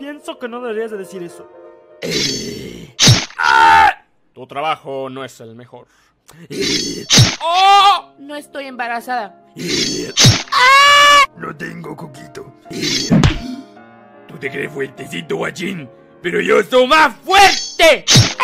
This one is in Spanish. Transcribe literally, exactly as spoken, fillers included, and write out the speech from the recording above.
Pienso que no deberías de decir eso. Eh. ¡Ah! Tu trabajo no es el mejor. Eh. ¡Oh! No estoy embarazada. Eh. ¡Ah! No tengo coquito. Eh. Tú te crees fuertecito, guachín, pero yo soy más fuerte.